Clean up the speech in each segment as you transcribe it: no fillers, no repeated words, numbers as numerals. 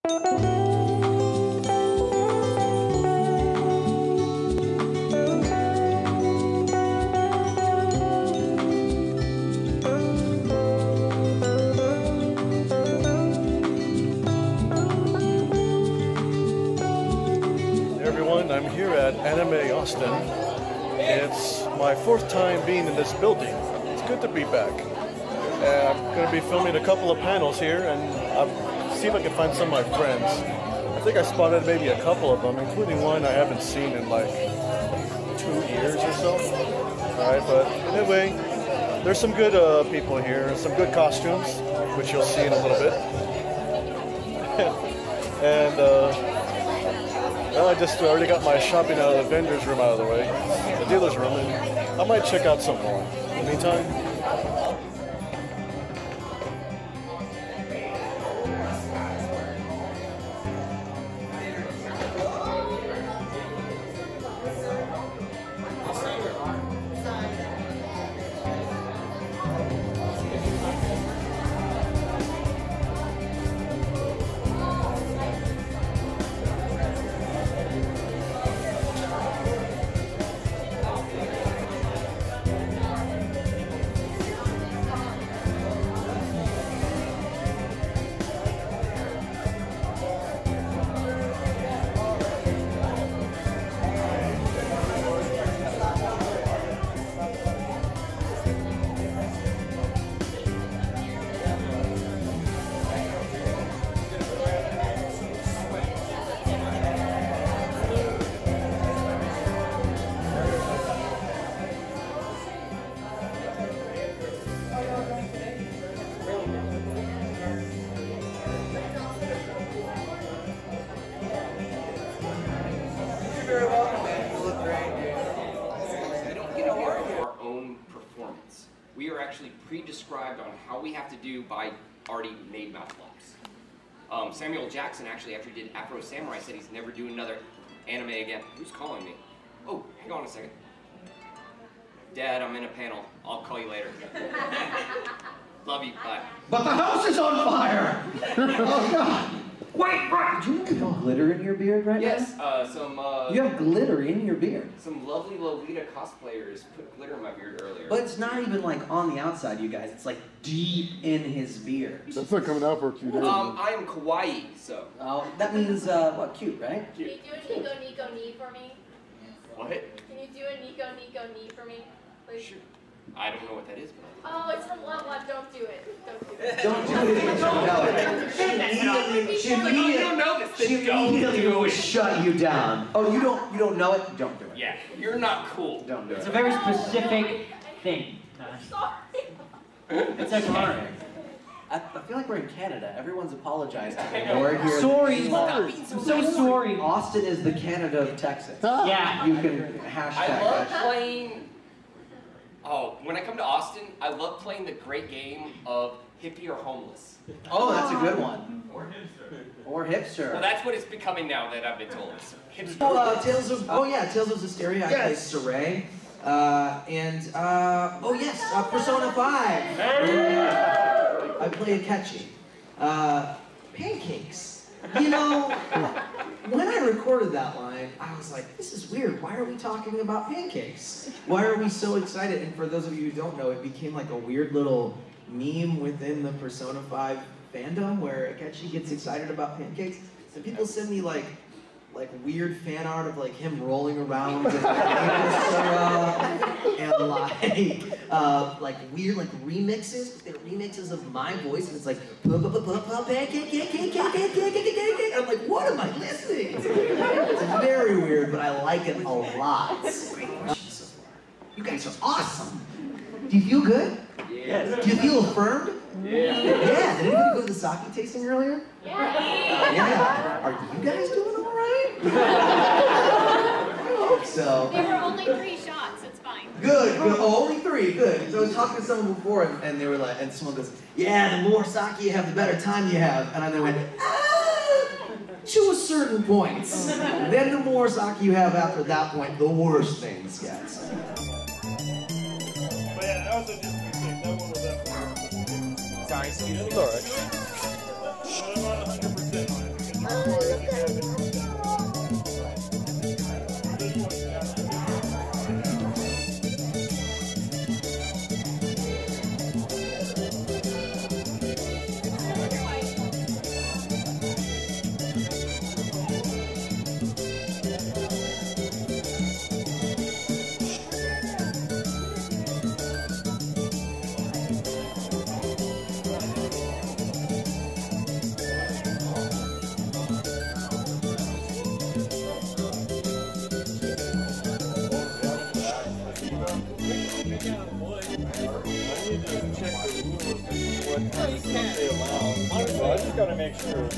I'm here at Anime Austin. It's my 4th time being in this building. It's good to be back. I'm going to be filming a couple of panels here and I'll see if I can find some of my friends. I think I spotted maybe a couple of them, including one I haven't seen in like 2 years or so. Alright, but anyway, there's some good people here, some good costumes, which you'll see in a little bit. And I just already got my shopping out of the vendor's room out of the way, the dealer's room, and I might check out some more. In the meantime, we are actually pre-described on how we have to do by already made mouth flops. Samuel Jackson actually, after he did Afro Samurai, said he's never doing another anime again. Who's calling me? Oh, hang on a second. Dad, I'm in a panel. I'll call you later. Love you, bye. But the house is on fire! Oh God! Wait, right! Did you have glitter in your beard right now? Yes, You have glitter in your beard. Some lovely Lolita cosplayers put glitter in my beard earlier. But it's not even like on the outside, you guys. It's like deep in his beard. That's not coming out for a few days. I am kawaii, so. Oh, that means, what, cute, right? Cute. Can you do a Nico knee for me? What? Can you do a Nico knee for me, please? Sure. I don't know what that is, but oh, it's from Love Love. Don't do it. Don't do it. Don't do it if you don't know it. She immediately will shut you down. Oh, you don't know it? Don't do it. yeah, you're not cool. Don't do it. It's a very specific thing. Sorry. It's okay. I feel like we're in Canada. Everyone's apologized to me. We're here. Sorry. I'm so sorry. Austin is the Canada of Texas. Yeah. You can hashtag I love that. playing. Oh, when I come to Austin, I love playing the great game of hippie or homeless. Oh, that's a good one. Or hipster. Or hipster. Well, that's what it's becoming now that I've been told. It's hipster. Oh, Tales of Hysteria. I play Saray. Oh yes, Persona 5. I play Akechi. Pancakes. You know, when I recorded that line, I was like, this is weird. Why are we talking about pancakes? Why are we so excited? And for those of you who don't know, it became like a weird little meme within the Persona 5 fandom where Akechi gets excited about pancakes. And people send me like weird fan art of like him rolling around and like weird like remixes, but they're remixes of my voice, and it's like pancake. I'm like, what am I listening to? It's very weird, but I like it a lot. Great question so far. You guys are awesome. Do you feel good? Yes. Do you feel affirmed? Yeah. Yeah. Did anybody go to the sake tasting earlier? Yeah. Yeah. Are you guys doing all right? I hope so. There were only 3 shots. It's fine. Good. Oh, only 3. Good. Because I was talking to someone before, and they were like, and someone goes, "Yeah, the more sake you have, the better time you have." And I went, to a certain point. Then the more sake you have after that point, the worse things get. but yeah, that was a different thing. That one was that. Sorry, excuse me. It's alright. I'm not 100% on it. make sure.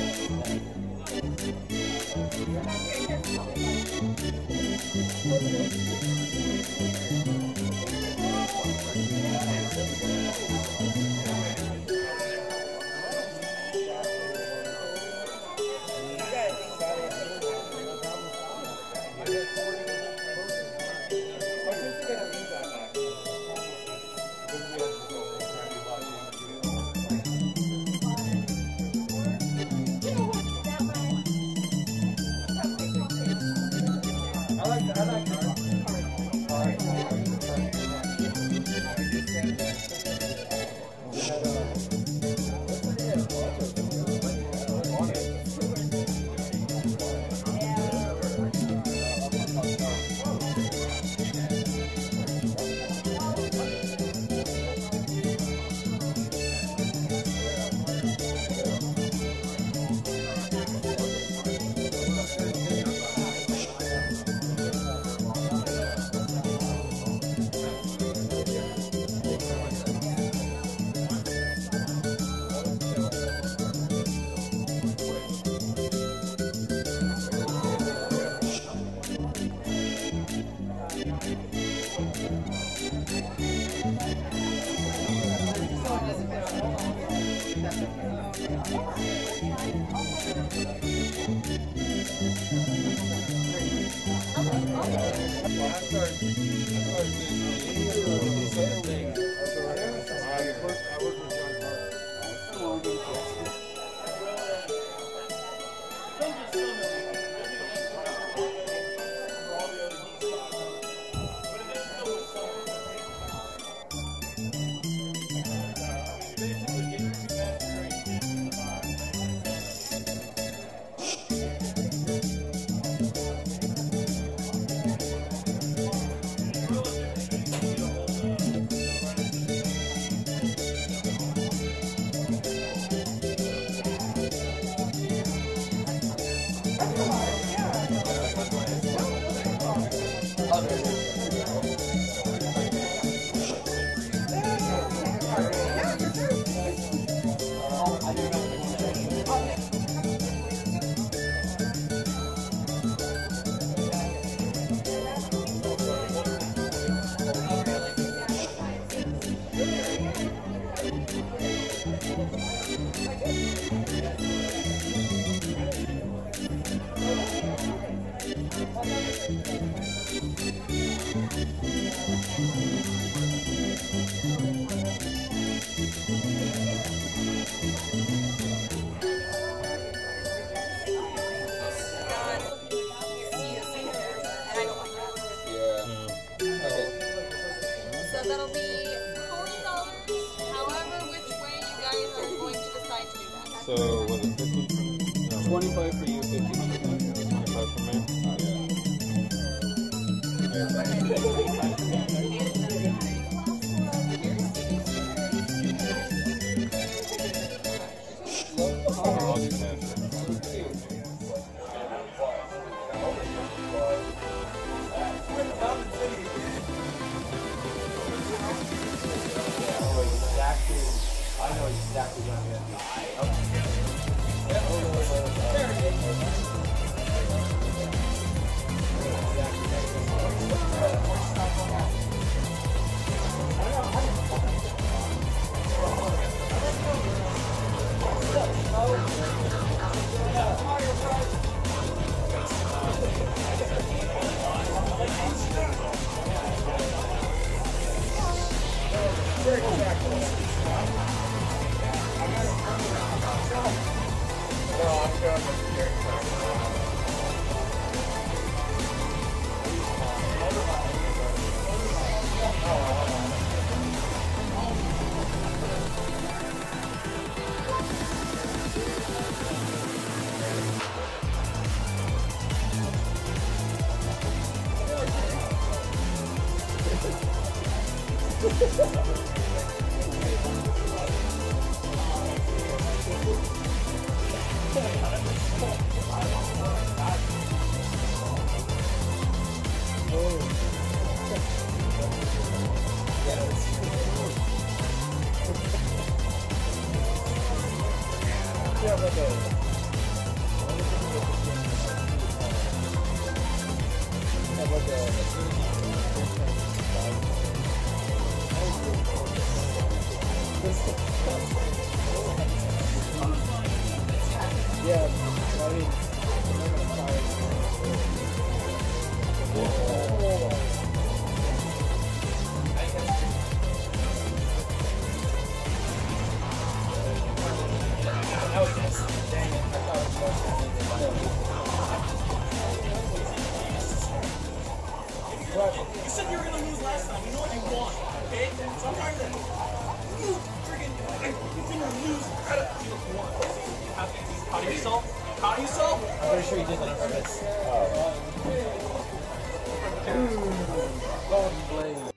So what is 50? 25 for you, 50 for me. 25 for me? All these I know exactly what I'm going to do. Yeah, I mean, You said you were gonna lose last time. You know what you want, okay? So I'm trying to you freaking you're gonna lose. Proud of yourself? Proud of yourself? I'm pretty sure you did that on purpose. Oh. Golden Blade.